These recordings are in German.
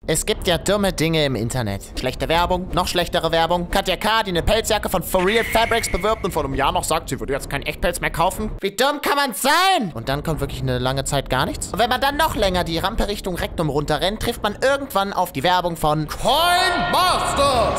Es gibt ja dumme Dinge im Internet. Schlechte Werbung, noch schlechtere Werbung. Katja K., die eine Pelzjacke von For Real Fabrics bewirbt und vor einem Jahr noch sagt, sie würde jetzt keinen Echtpelz mehr kaufen. Wie dumm kann man sein? Und dann kommt wirklich eine lange Zeit gar nichts. Und wenn man dann noch länger die Rampe Richtung Rektum runterrennt, trifft man irgendwann auf die Werbung von Coin Masters.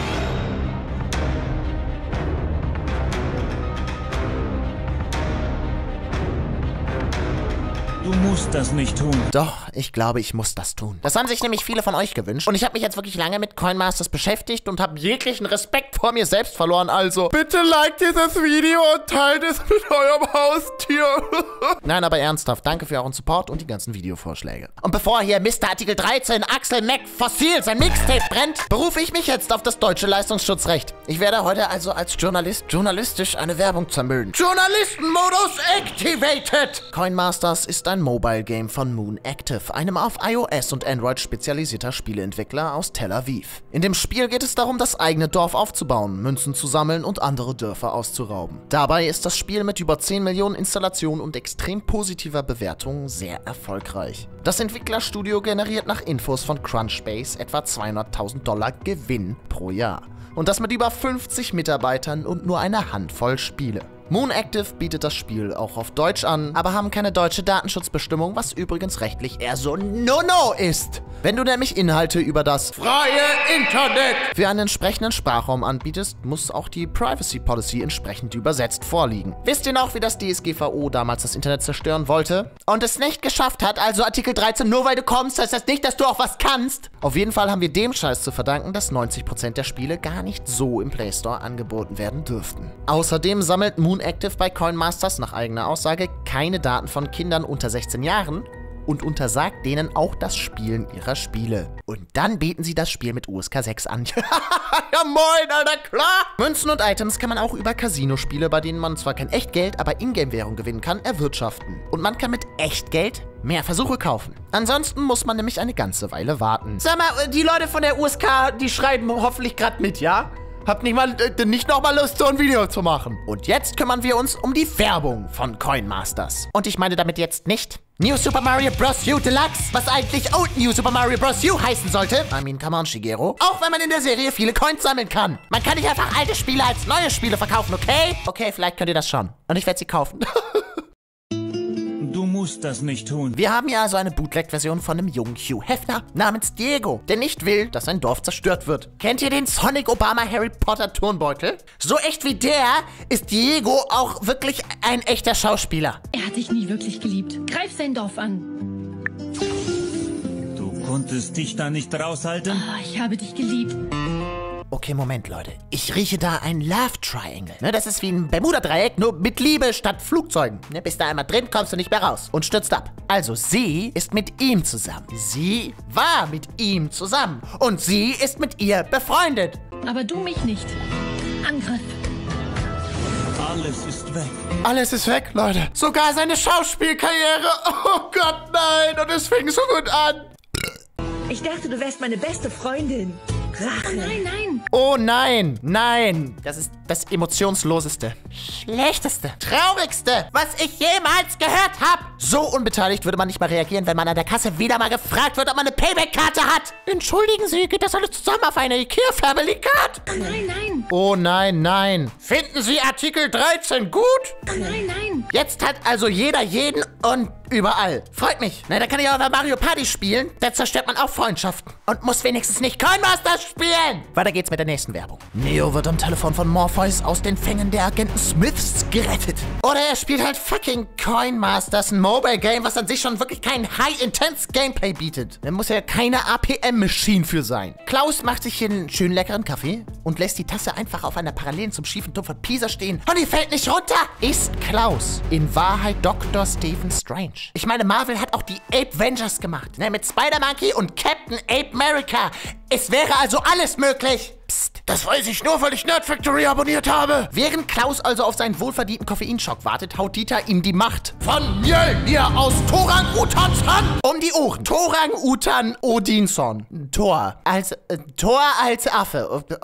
Du musst das nicht tun. Doch, ich glaube, ich muss das tun. Das haben sich nämlich viele von euch gewünscht. Und ich habe mich jetzt wirklich lange mit Coin Masters beschäftigt und habe jeglichen Respekt vor mir selbst verloren. Also, bitte liked dieses Video und teilt es mit eurem Haustier. Nein, aber ernsthaft, danke für euren Support und die ganzen Videovorschläge. Und bevor hier Mr. Artikel 13 Axel Mac Fossil sein Mixtape brennt, berufe ich mich jetzt auf das deutsche Leistungsschutzrecht. Ich werde heute also als Journalist journalistisch eine Werbung zermüllen. Journalistenmodus activated! Coin Masters ist ein Mobile Game von Moon Active, einem auf iOS und Android spezialisierter Spieleentwickler aus Tel Aviv. In dem Spiel geht es darum, das eigene Dorf aufzubauen, Münzen zu sammeln und andere Dörfer auszurauben. Dabei ist das Spiel mit über 10 Millionen Installationen und extrem positiver Bewertung sehr erfolgreich. Das Entwicklerstudio generiert nach Infos von Crunchbase etwa $200.000 Gewinn pro Jahr. Und das mit über 50 Mitarbeitern und nur einer Handvoll Spiele. Moon Active bietet das Spiel auch auf Deutsch an, aber haben keine deutsche Datenschutzbestimmung, was übrigens rechtlich eher so No-No ist. Wenn du nämlich Inhalte über das freie Internet für einen entsprechenden Sprachraum anbietest, muss auch die Privacy Policy entsprechend übersetzt vorliegen. Wisst ihr noch, wie das DSGVO damals das Internet zerstören wollte? Und es nicht geschafft hat, also Artikel 13, nur weil du kommst, heißt das nicht, dass du auch was kannst? Auf jeden Fall haben wir dem Scheiß zu verdanken, dass 90% der Spiele gar nicht so im Play Store angeboten werden dürften. Außerdem sammelt Moon Active bei Coin Masters nach eigener Aussage keine Daten von Kindern unter 16 Jahren und untersagt denen auch das Spielen ihrer Spiele. Und dann bieten sie das Spiel mit USK 6 an. Ja moin, Alter, klar! Münzen und Items kann man auch über Casino-Spiele, bei denen man zwar kein Echtgeld, aber Ingame-Währung gewinnen kann, erwirtschaften. Und man kann mit Echtgeld mehr Versuche kaufen. Ansonsten muss man nämlich eine ganze Weile warten. Sag mal, die Leute von der USK, die schreiben hoffentlich gerade mit, ja? Habt nicht nochmal Lust, so ein Video zu machen. Und jetzt kümmern wir uns um die Werbung von Coin Masters. Und ich meine damit jetzt nicht New Super Mario Bros. U Deluxe, was eigentlich Old New Super Mario Bros. U heißen sollte. I mean, come on, Shigeru. Auch wenn man in der Serie viele Coins sammeln kann. Man kann nicht einfach alte Spiele als neue Spiele verkaufen, okay? Okay, vielleicht könnt ihr das schon. Und ich werde sie kaufen. Du musst das nicht tun. Wir haben hier also eine Bootleg-Version von einem jungen Hugh Hefner namens Diego, der nicht will, dass sein Dorf zerstört wird. Kennt ihr den Sonic Obama Harry Potter Turnbeutel? So echt wie der ist Diego auch wirklich ein echter Schauspieler. Er hat dich nie wirklich geliebt. Greif sein Dorf an. Du konntest dich da nicht raushalten? Oh, ich habe dich geliebt. Okay, Moment, Leute. Ich rieche da ein Love Triangle. Ne, das ist wie ein Bermuda-Dreieck, nur mit Liebe statt Flugzeugen. Ne, bist da einmal drin, kommst du nicht mehr raus und stürzt ab. Also, sie ist mit ihm zusammen. Sie war mit ihm zusammen. Und sie ist mit ihr befreundet. Aber du mich nicht. Angriff. Alles ist weg. Alles ist weg, Leute. Sogar seine Schauspielkarriere. Oh Gott, nein. Und es fing so gut an. Ich dachte, du wärst meine beste Freundin. Rache. Nein, nein. Oh nein, nein. Das ist das emotionsloseste, schlechteste, traurigste, was ich jemals gehört habe. So unbeteiligt würde man nicht mal reagieren, wenn man an der Kasse wieder mal gefragt wird, ob man eine Payback-Karte hat. Entschuldigen Sie, geht das alles zusammen auf eine IKEA-Family-Card? Nein, nein. Oh nein, nein. Finden Sie Artikel 13 gut? Nein, nein. Jetzt hat also jeder jeden und überall. Freut mich. Na, da kann ich auch mal Mario Party spielen. Da zerstört man auch Freundschaften. Und muss wenigstens nicht Coin Masters spielen. Weiter geht's mit der nächsten Werbung. Neo wird am Telefon von Morpheus aus den Fängen der Agenten Smiths gerettet. Oder er spielt halt fucking Coin Masters, ein Mobile Game, was an sich schon wirklich kein High-Intense Gameplay bietet. Da muss ja keine APM-Machine für sein. Klaus macht sich hier einen schönen leckeren Kaffee und lässt die Tasse einfach auf einer Parallelen zum schiefen Turm von Pisa stehen. Und die fällt nicht runter. Ist Klaus in Wahrheit Dr. Stephen Strange? Ich meine, Marvel hat auch die Ape-Vengers gemacht. Ne, mit Spider-Monkey und Captain Ape-America. Es wäre also alles möglich. Psst, das weiß ich nur, weil ich Nerd Factory abonniert habe. Während Klaus also auf seinen wohlverdienten Koffeinschock wartet, haut Dieter ihm die Macht von Mjölnir aus Torang-Utans Hand um die Ohren. Torang-Utan Odinson. Thor als Affe. Oh Gott.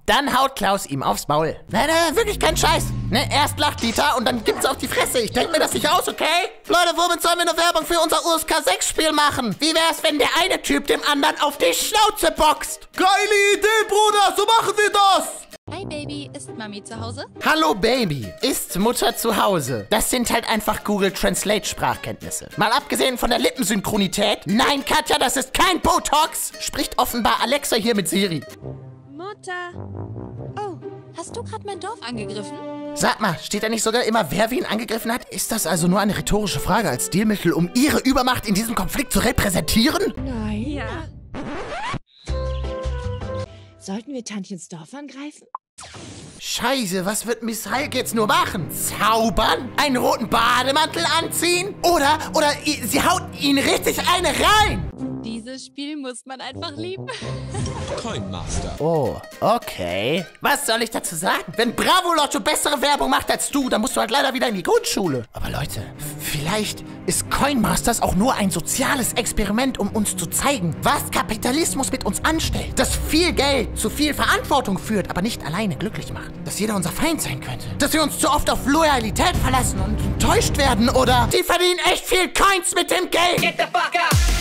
Dann haut Klaus ihm aufs Maul. Nein, wirklich kein Scheiß. Ne, erst lacht Dieter und dann gibt's auf die Fresse. Ich denk mir das nicht aus, okay? Leute, womit sollen wir eine Werbung für unser USK 6-Spiel machen? Wie wär's, wenn der eine Typ dem anderen auf die Schnauze boxt? Geile Idee, Bruder, so machen wir das! Hi Baby, ist Mami zu Hause? Hallo Baby, ist Mutter zu Hause? Das sind halt einfach Google Translate Sprachkenntnisse. Mal abgesehen von der Lippensynchronität. Nein, Katja, das ist kein Botox. Spricht offenbar Alexa hier mit Siri. Mutter. Oh, hast du gerade mein Dorf angegriffen? Sag mal, steht da nicht sogar immer, wer wen angegriffen hat? Ist das also nur eine rhetorische Frage als Stilmittel, um ihre Übermacht in diesem Konflikt zu repräsentieren? Nein. Ja. Sollten wir Tantchens Dorf angreifen? Scheiße, was wird Miss Hulk jetzt nur machen? Zaubern? Einen roten Bademantel anziehen? Oder sie haut ihn richtig eine rein? Dieses Spiel muss man einfach lieben. Coinmaster. Oh, okay. Was soll ich dazu sagen? Wenn Bravo Lotto bessere Werbung macht als du, dann musst du halt leider wieder in die Grundschule. Aber Leute, vielleicht ist Coinmasters auch nur ein soziales Experiment, um uns zu zeigen, was Kapitalismus mit uns anstellt. Dass viel Geld zu viel Verantwortung führt, aber nicht alleine glücklich macht. Dass jeder unser Feind sein könnte. Dass wir uns zu oft auf Loyalität verlassen und enttäuscht werden oder die verdienen echt viel Coins mit dem Game. Get the fuck up!